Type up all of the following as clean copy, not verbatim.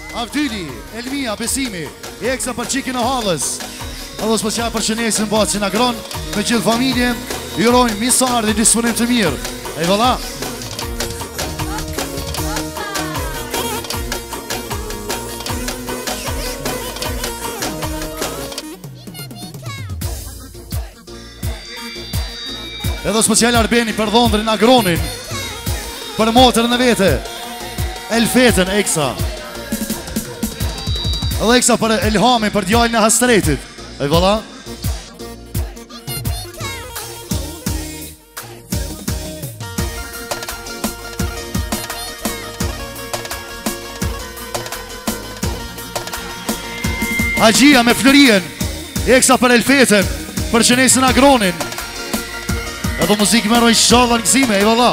Avdyli, Elmia, Besimi, Eksa për qikin e halës. Edhe special për qenesin batë që në gronë, me gjithë familje, jurojnë misar dhe disponim të mirë. E vëlla. Edhe special Arbeni për dhondrin në gronin, për motërën e vete, Elfetën, Eksa. Edhe Eksa për Elhamin, për djallin e Hastretit. E vëlla. Hagjia me Florien, Eksa për Elfetën, për qenesin Agronin. Edhe muzikë mëroj shala në gzime, e vëlla.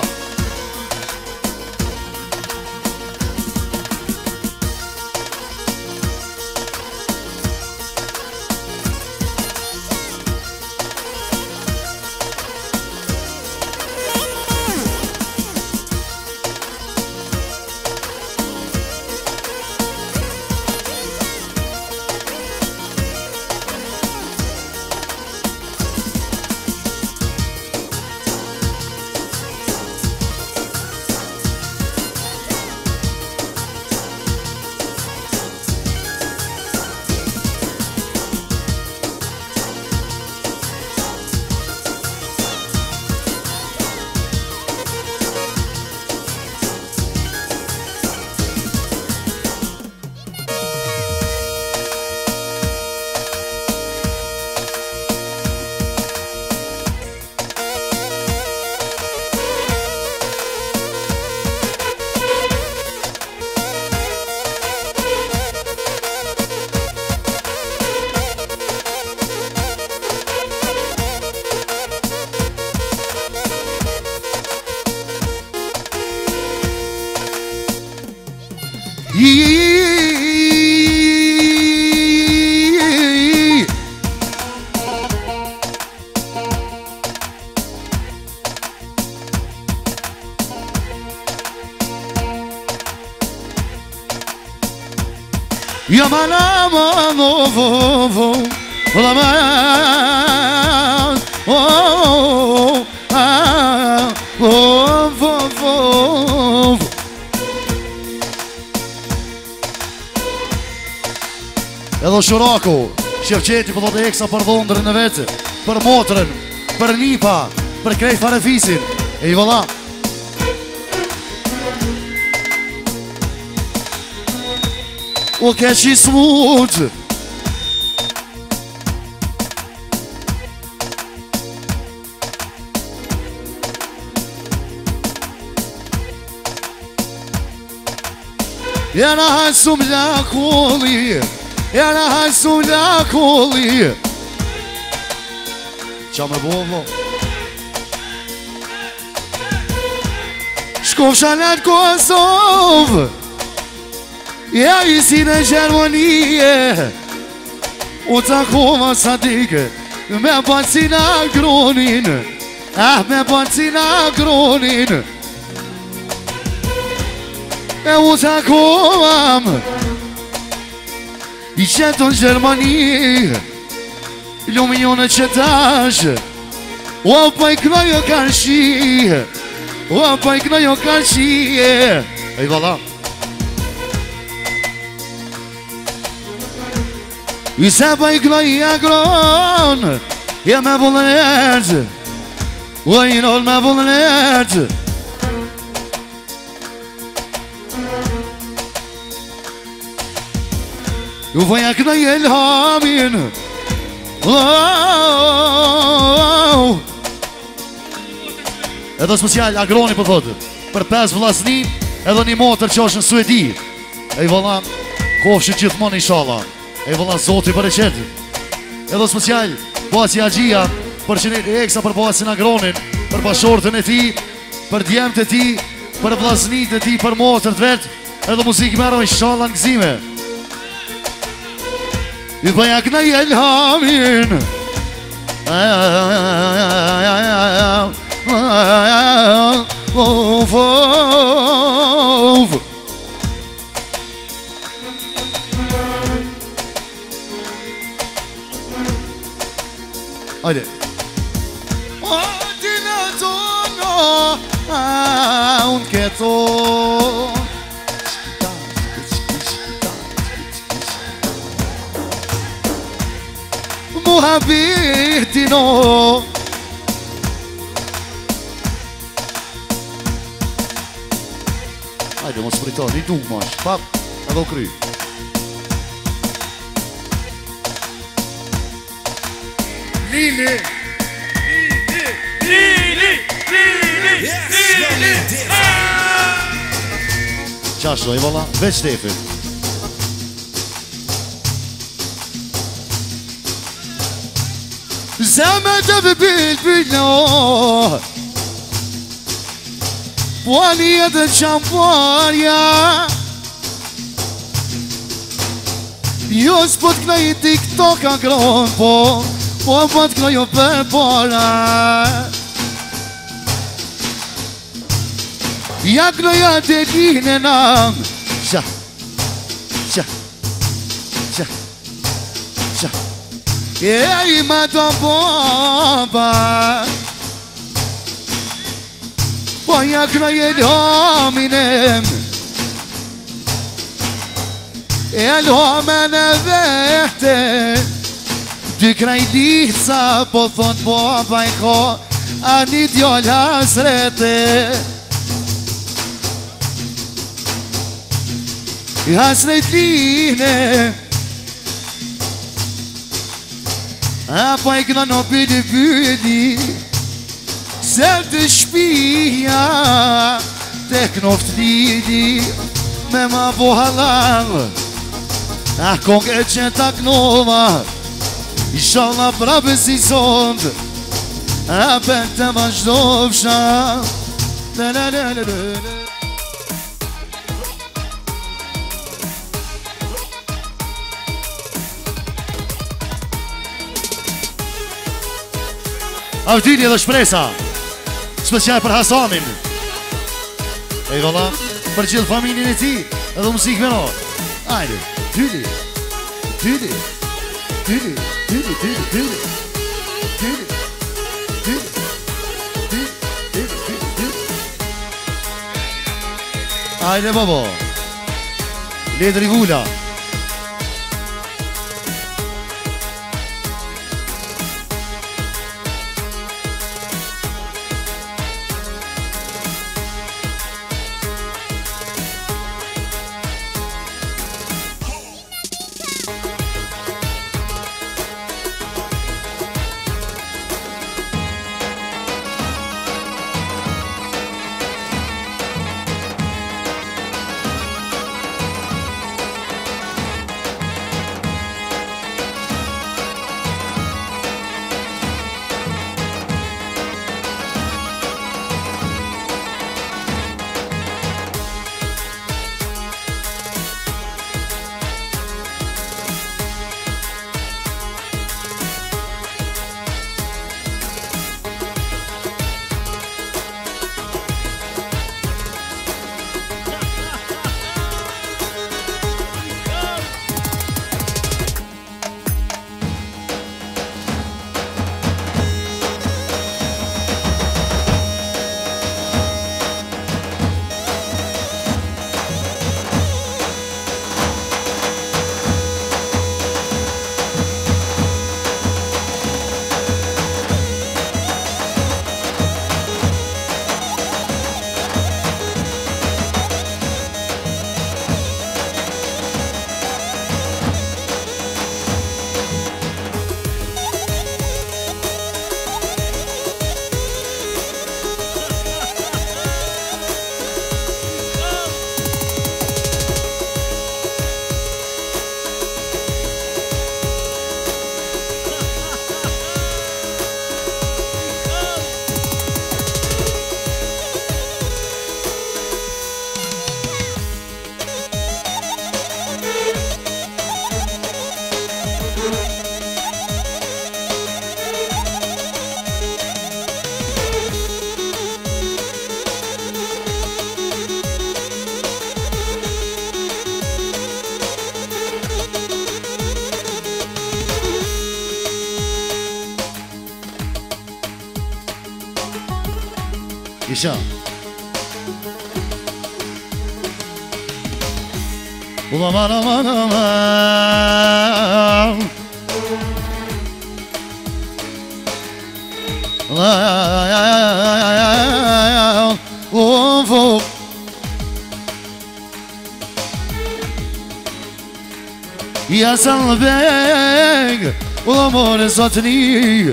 Edhe Shuraku, Shevqeti për thotë Eksa për dhondrën e vetë, për motrën, për Nipa, për krejt Farefisin. E i vëlla. O keqi smut. Jana hasum lakulli, jana hasum lakulli. Qa me bovo? Shkofsha në Kosovë, ja i si në Gjermanie, u takova sa dike, me bacina Agronin, me bacina Agronin. E u takovam i qeton Gjermani, lumijone qetash, o pa i knojo karshi, o pa i knojo karshi. E i valla. I se pa i knoj Agron, ja me vullën e ertë, o i nol me vullën e ertë. Ju voja knoj Elhamin, edhe special Agroni për thotë, për 5 vlasni, edhe një motër që është në Suedi. E i vëlla, kofshë gjithmonë inshallah. E i vëlla Zoti për e qetë. Edhe special, Basi Hagjia, për qenet e Eksa, për Basin Agronin, për bashortën e ti, për djemët e ti, për vlasnit e ti, për motër të vetë, edhe muzikë mero inshallah në gzime. I bëja knaj Elhamin, Hajde. O dina tono, unë keton. Muhabitino. Hajde, mos priton, i duk mash. Pap, edhe u kry. Lili. Qashto, i valla, veç tefin. Zemet e bilbilo Buani edhe qamparja Jo s'po t'knoj i TikTok a gron po t'knoj o për para Ja knoj atë e kine nam Qa E ima të bomba Po ja knoj e lominem E lomen e vete Dy krajlica po thon bomba i ko A një djolla srete Hasret line A pa i këna në pydi Se të shpia Tek noft lidi Me ma po halam A kong e që tak nova Inshallah prabe si sond A për të vazhdovsha Avdini dhe shpresa Special për Hasanin E valla Për gjithë familjen e ti Edhe musik me no Ajde Tyli Tyli Tyli Tyli Tyli Tyli Tyli Tyli Tyli Tyli Ajde babo Ledri Vula kisha. Ula mana mana Ja sam beg Ula more zotni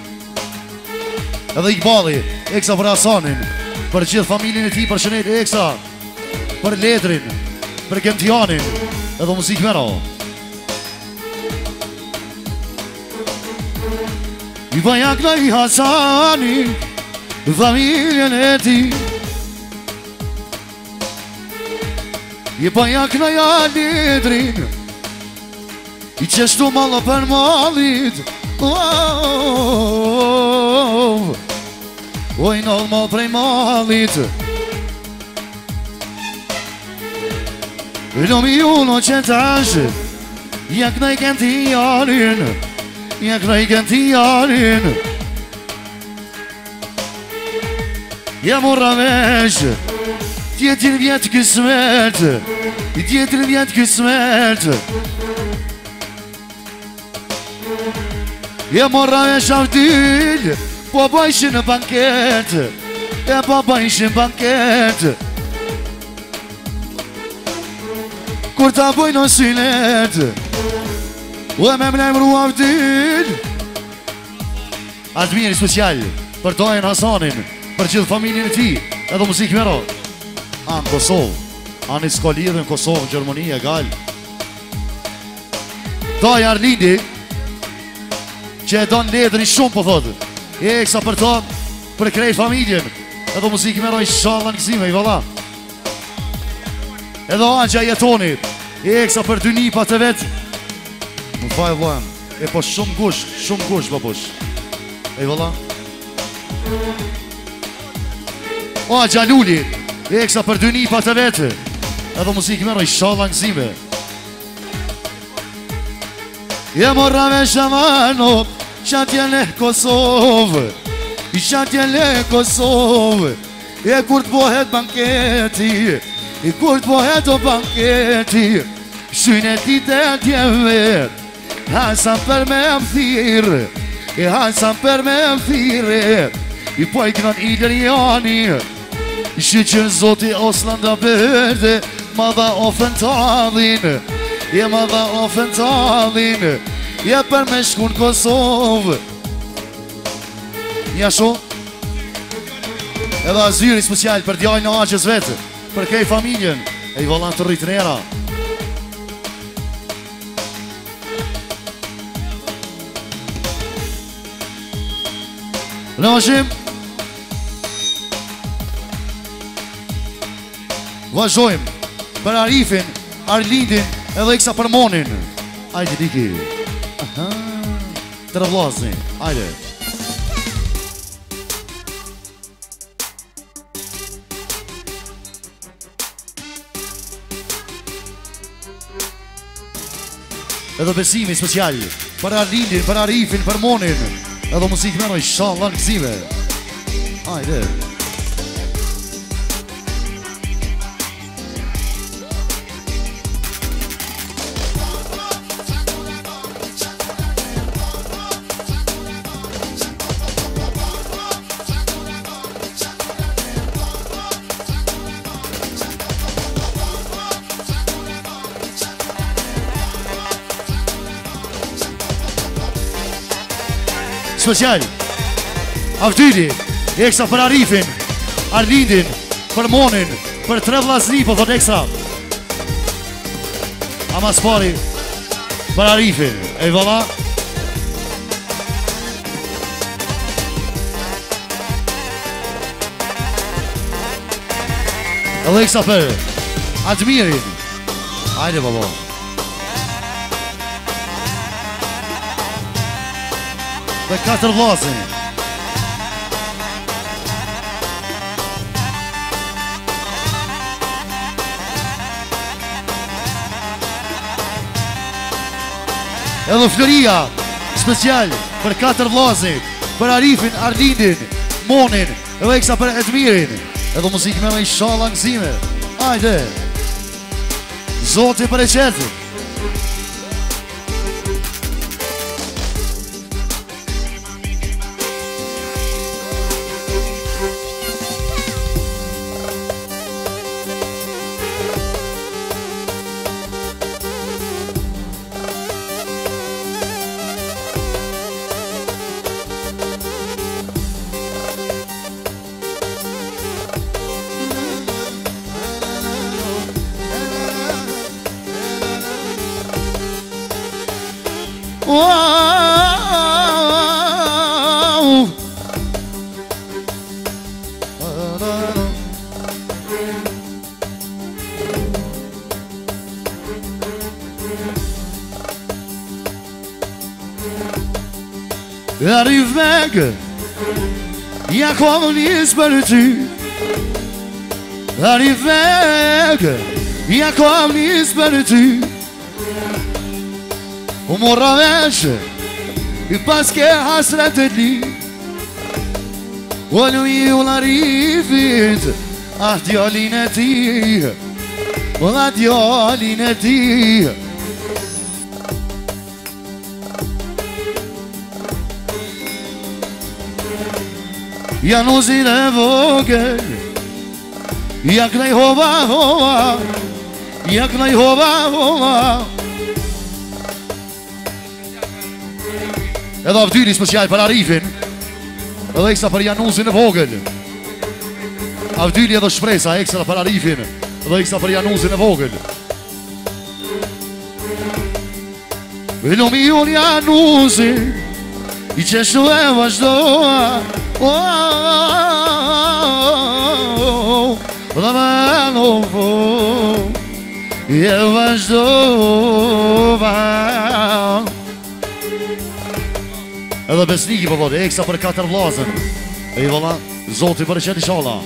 Edhe Iqbali Eksa për Hasanin Për gjithë familjen e ti për shënet Eksa Për Letrin Për Kemtianin Edhe muzik mero I bajak në i Hasanin Familjen e ti I bajak në i Letrin I qeshtu malo për malit Oj nëllë mal prej malit Lëmi uno që tash Jak në i kënë ti jarin Jak në i kënë ti jarin Ja mora vesh Tjetin vjetë kësmet Tjetin vjetë kësmet Ja mora vesh avdil Po bajshin në banket E po bajshin banket Kur ta bojnë në synet U e me mlemru avdil Admiri special Për Dajen Hasanin Për gjithë familjen e ti Edhe muzik mero Anë Kosovë Anë i s'ka lidhën Kosovë, Gjermani e gal Daja Arlindi Që e donë ledri shumë po thotë E kësa për ta Për krejt familjen Edhe muzik mero i shala në këzime I vala Edhe Angja jetoni E kësa për dy nipa të vetë Më faj vlohem E po shumë gush babush E vala Angja Luli E kësa për dy nipa të vetë Edhe muzik mero i shala në këzime E morra me shamano Qatjele Kosovë I qatjele Kosovë E kur të bohet banketi I kur të bohet o banketi Shyne ti të tjeve Hasan për me më thirë E hasan për me më thirë I pojkënon i lërjani I shqyqën zoti Oslanda bërde Ma dha ofën talin E ma dha ofën talin Ja për me shku në Kosovë Nja shumë Edhe azyri special për djallë në aqës vetë Për kej familjen E i volan të rritë nera Në ashim Vazhdojmë Për Arifin, Arlindin Edhe iksa për Monin Ajde diki Të rëvlazni, ajde Edhe besimi special Për Arlindin, për Arifin, për Monin Edhe musik mëroj shallan këzive Ajde Special Avdyli Eksa për Arifin Arlindin Për Monin Për tre vllazni po thot ekstra Ama s'pari Për Arifin E vala Edhe eksa për Admirin Ajde babo Dhe 4 vllazën Edhe Floria Special për 4 vllazën Për Arifin, Arlindin, Monin Edhe eksa për Edmirin. Edhe muzikë me inshallah gëzime. Hajde. Zoti për e qetë. Arrive meg, ja kom njës për ty. Arrive meg, ja kom njës për ty. U morra vesh, I pas ke hasret e li. U lui u l'arrivit, ah djallin e ti. U la djallin e ti. Januzin e vogël, ja knaj hova hova, ja knaj hova hova. Edhe Avdyli special për Arifin. Edhe eksa për Januzin e vogël. Avdyli edhe shpresa eksa për Arifin. Edhe eksa për Januzin e vogël. Lumi unë Januzin, I qeshu e vazhdoa. Dhe me novo I vazhdova. Edhe besniki për vode, eksa për 4 vlazën. E I valla, Zoti për e qenë inshallah.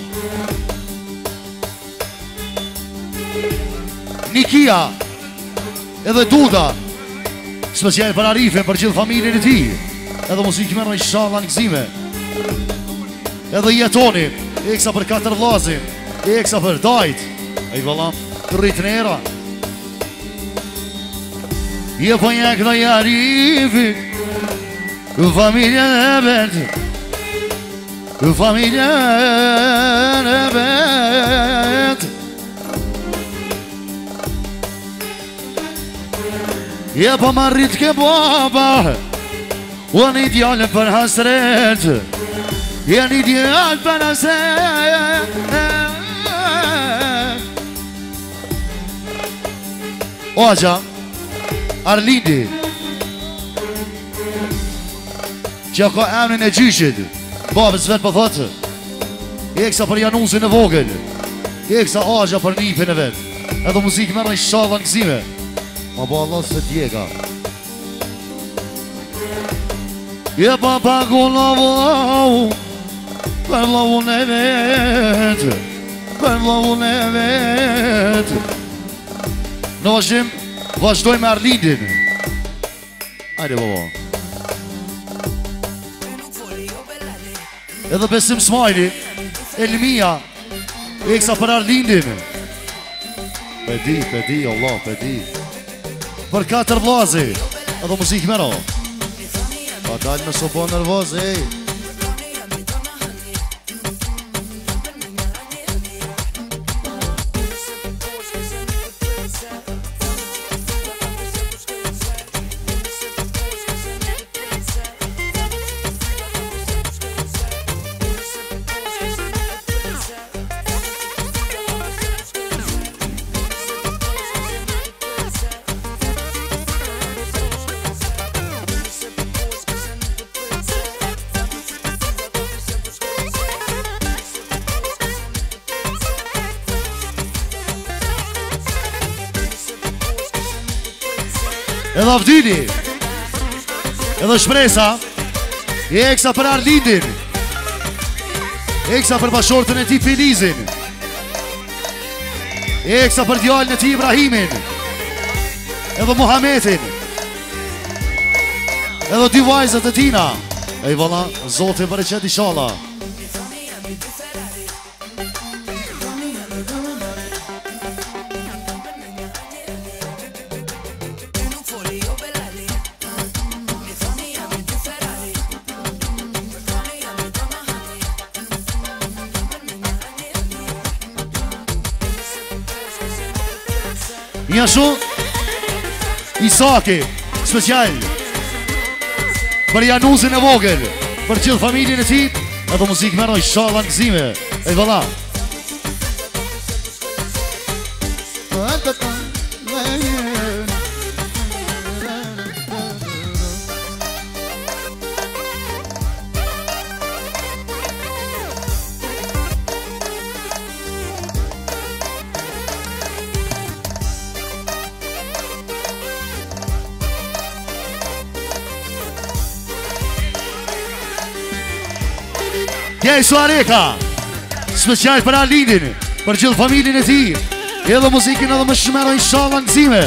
Nikia edhe Duda special për Arifin, për gjithë familjen e ti. Edhe muzikë mërë inshallah në gëzime. Edhe jetoni, eksa për 4 vlazën, eksa për dajt. E I valla, rritë në era. Je po njek dhe Arifin, familjen e vetë, familjen e vetë. Je po marrit ke baba, u një djallë për hasret, je një djallë për hasret. Oagja, Arlindi, që ka emnin e gjyshit, babës vetë për thotë, eksa për Januzin e vogël, eksa Oagja për nipin e vetë, edhe muzikë mërë inshallah në gëzime. Ma bo Allah se djega. Je pa pagu lavau, për lavun e vetë, për lavun e vetë. Në vazhdim, vazhdoj me Arlindin. Hajde baba. Edhe Besim Smajli, Elmia, eksa për Arlindin. Pedi, Allah, pedi. Për 4 vlazi, edhe muzikë mero. Pa dalë me sopo nervoz, ej. Edhe Avdyli, edhe shpresa, eksa për Arlindin, eksa për bashortën e ti Filizin, eksa për djallën e ti Ibrahimin, edhe Muhammedin, edhe dy vajzët e tina. E I valla, Zotin për e qëtë inshallah. Jashu Isaki Special Për Januzin e vogël Për gjithë familjen e ti Edhe muzikë meroj shala në gëzime E vëlla Gjej Suareka Special për Alindin Për gjithë familjen e ti Edhe muzikin edhe më shmero inshallah në gëzime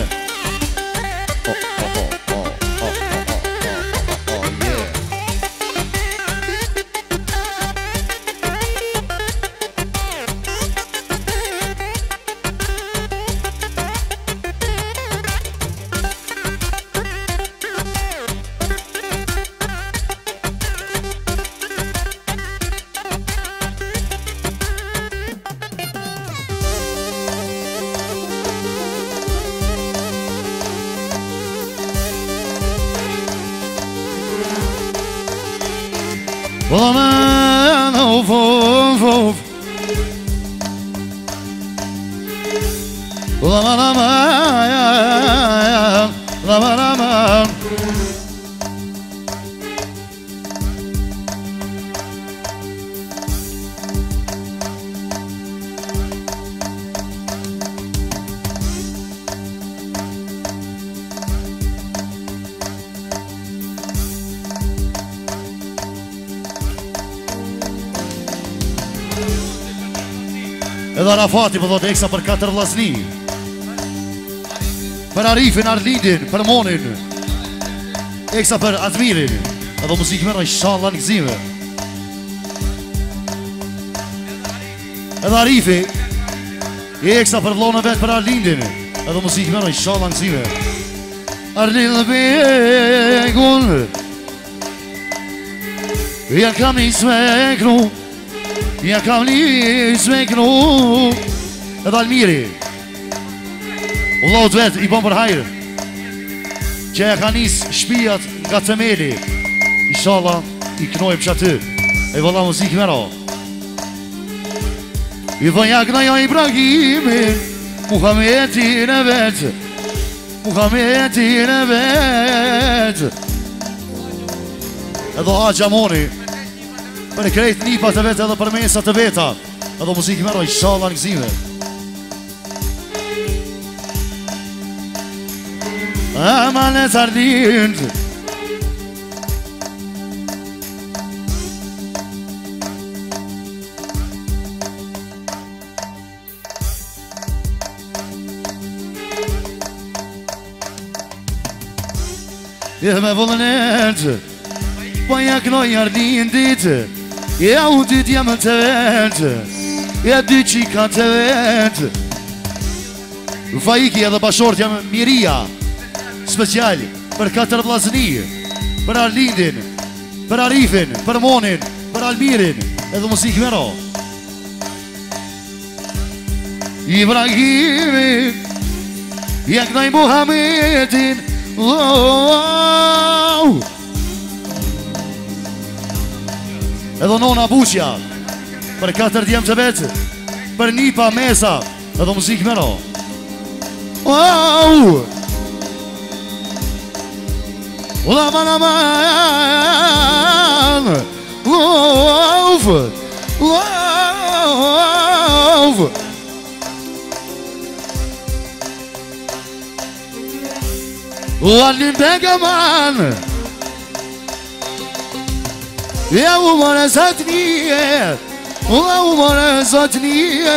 Edhe Arafati për dhëtë eksa për 4 vllazni Për Arifin, Arlindin, për Monin Eksa për Admirin Edhe muzikë mërë inshallah në gëzime Edhe Arifi Eksa për vlonë vetë për Arlindin Edhe muzikë mërë inshallah në gëzime Arlind dhe begun Ja kam një smekru Ja kam një smekru Edhe Almiri Allahut vetë i bon për hajrë Që e ka njës shpijat nga temeli Inshallah i knojmë që aty E vëlla muzikë mera I dhënjak në jo Ibrahimin Muhammedin e vetë Muhammedin e vetë Edhe Haxha Moni Për e krejt nipat e vetë edhe për mesat e veta Edhe muzikë mero inshallah në gëzime Amanet Arlind Edhe me vëllënet Po ja knoj Arlindit Ja u dit jam të vetë Ja dy qika të vetë Faiki edhe bashort jam Miria Special për 4 vllazni Për Arlindin Për Arifin, për Monin Për Almirin Edhe muzikë mero Ibrahimin Ja knoj Muhammedin Edhe nona Buqja Për 4 djemë të vetë Për Nipa Mesa Edhe muzikë mero Alin Begaman Ja u mërë zatë një u mërë zatë një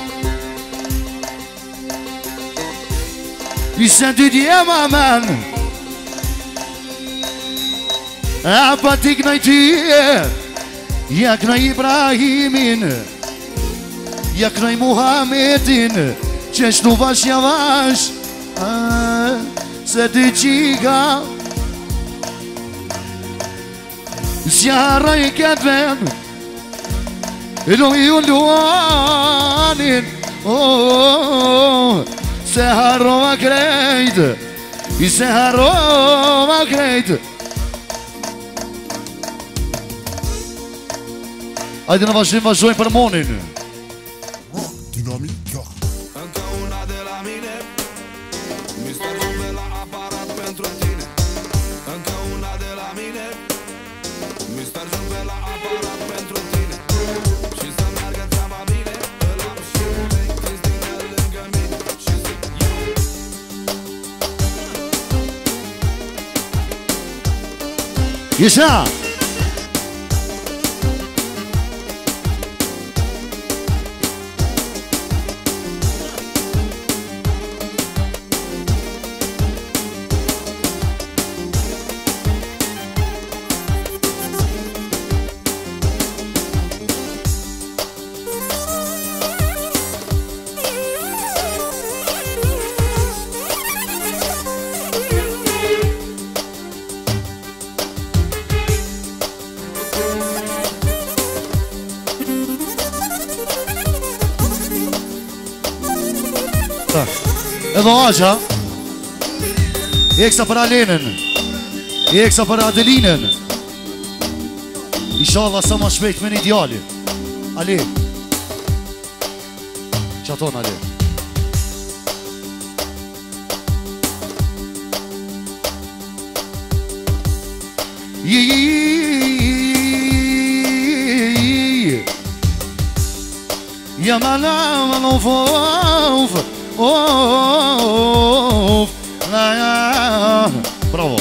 Isë të djema man A pa t'i knoj ty Ja knoj Ibrahimin Ja knoj Muhammedin Që shtu vash ja vash Se ty qika Zjarë i këtë vend E do i luanin se harrova krejt, i se harrova krejt. Hajde në vazhdojmë për Monin. Dinamica. Încă una de la mine, Mister Juve la aparat pentru tine. Încă una de la mine, Mister Juve la aparat pentru tine. Și să meargă treaba bine, îl am și pe Cristina lângă mine. Și zic eu. Ieșa! Edhe Agja Eksa për Alenën Eksa për Adelinën Inshallah sa ma shpejt me një djali Ale Qaton Ale Ja ma la of Bravo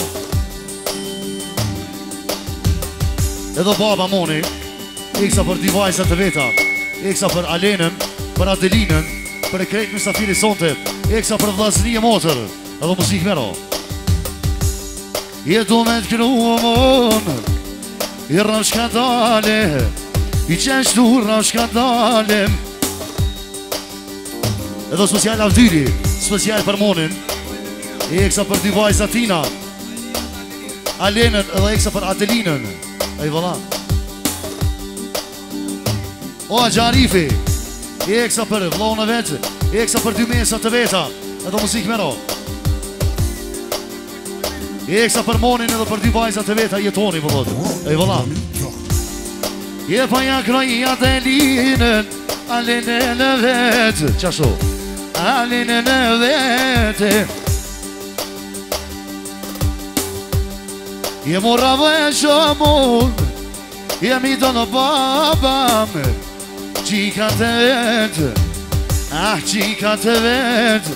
Edhe baba Moni Eksa për dy vajzat të veta Eksa për Alenën Për Adelinën Për e krejt mysafiri sonte Eksa për vllazni e motër Edhe muzik mero Jetu me t'kru mon I rrëm shka dale I qeshtu rrëm shka dale Edhe special Avdyri, special për Monin Eksa për dy vajzat tina Alenën edhe eksa për Adelinën Ej vëlla O Gjarifi Eksa për vllahun e vetë Eksa për dy mesat të veta Edhe muzik mero Eksa për Monin edhe për dy vajzat të veta Jetoni vëllot Ej vëlla Je pa ja kroj Adelinën Alenën e vetë Qasho Alenën e vete Je mora vëshë mund Jemi do në babam Qika të vetë Ah, qika të vetë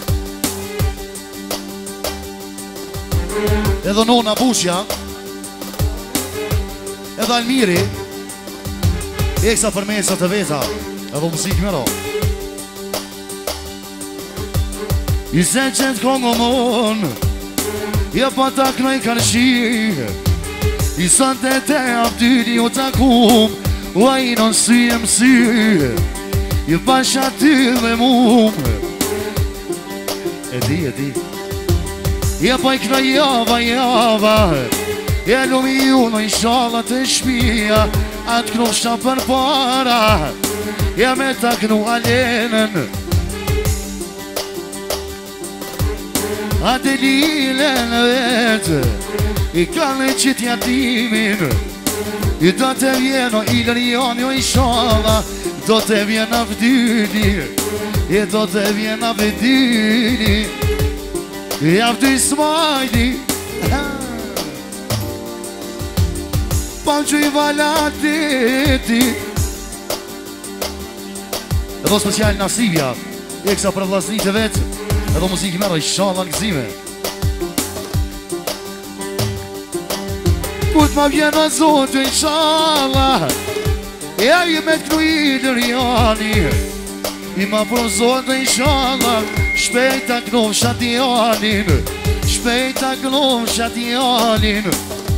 Edhe nona Bushja Edhe Almiri Eksa për mesat të veta Edhe muzik mero I se qëtë kongë mon Ja pa ta knoj kanë shi I sante te Avdyri u takum Ua i non sy e mësy I pasha ty dhe mum E di Ja pa i knoj java Ja lumi ju në i shalat e shpia Atë knu shta për para Ja me ta knu Alenën Adelinën vetë I kanë qitja timin I do të vjeno I lërion jo i shala Do të vjen Avdyri I do të vjen Avdyri I Avdyri smajdi Palqu i valatiti Edo special Nasivja Eksa për vllaznit e vetë Edo muzik mero i shala në gëzime Kut ma vjena zotë i shala Ja i me t'kru i lëriani I ma pro zotë i shala Shpejta knov shatianin Shpejta knov shatianin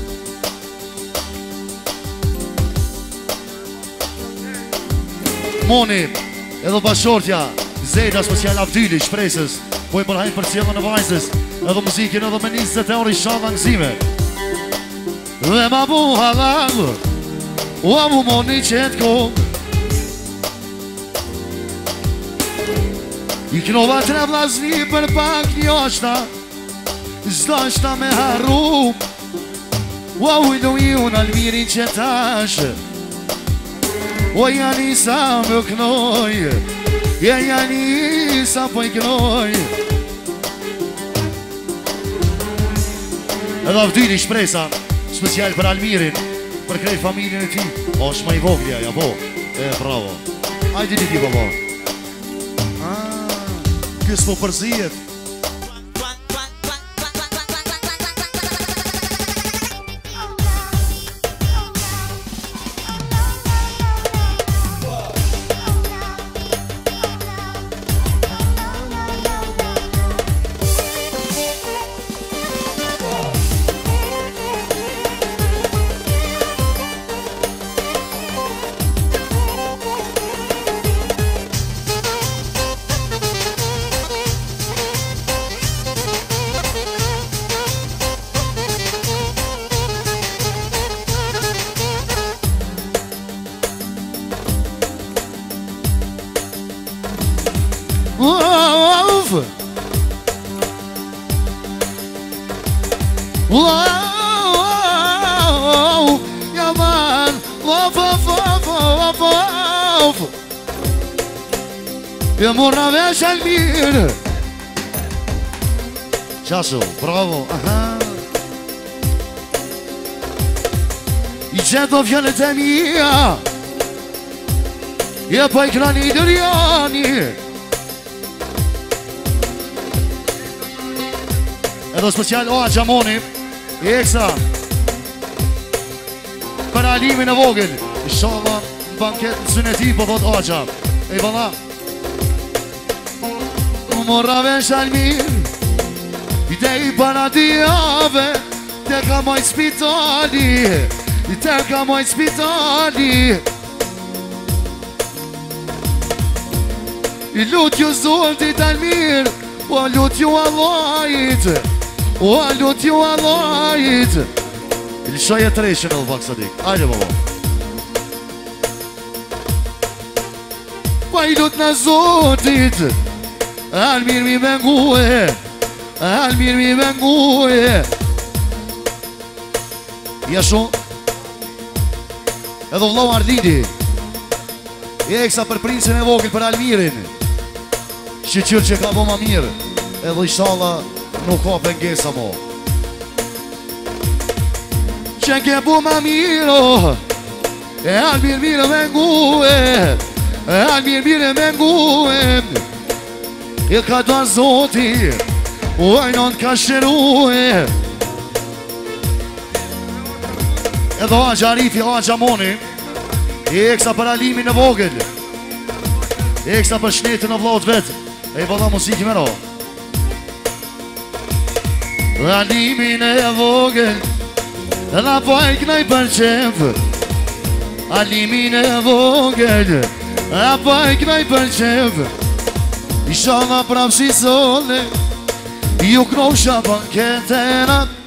Moni Edo bashortja Zeda special Avdyli shpresës Po i përhajnë për cjellën e vajzës Edhe muzikin edhe me 20 euro i shala në gëzime Dhe ma bu halal Ua mu Moni qëtë kom I knova tre vllazni për pak njoshta Zdo shta me haru Ua ujdu i unë Almirin që tash O Janisa më knoj E Janisa po i knoj Edhe avdyri shpresa special për Almirin, për krejt familjen e ti. O, shma i voglja, ja po. E, bravo. Ajde një ti, babo. Kësë po përzijet. E morra vesh Almir Qashu, bravo. I gjeto fjallet e mija E pa i krani dërjani Edhe special Oa Gjamoni I ekstra për Alimin e vogël. Inshallah në banket në syneti po thot Oa Ej valla Morra vesh Almir I te I para dijave Te ka moj spitali I te ka moj spitali I lut ju zotit Almir O lut ju Allahit O lut ju Allahit Lëshoj e treshën edhe pak sadik. Ajde baba. Pa I lut në zotit Almir mi vengue Almir mi vengue Jeshu edhe vlau Arlidi I eksa për princin e vogël për Almirin Shqyqyr që ka bo ma mirë edhe inshallah nuk ka pengesa mo Që ke bu ma miro E Almir mire vengue E Almir mire vengue E ka do zoti O ajnon ka shërue edhe Oa Gjarifi, Oa Gjamoni I eksa për Alimin e vogël I eksa për shnetën e vlaut vetë E I valla musiki me ro Alimin e vogël La po e knaj për qef Alimin e vogël La po e knaj për qef Ishallah prapë si sole Ju knosha banketena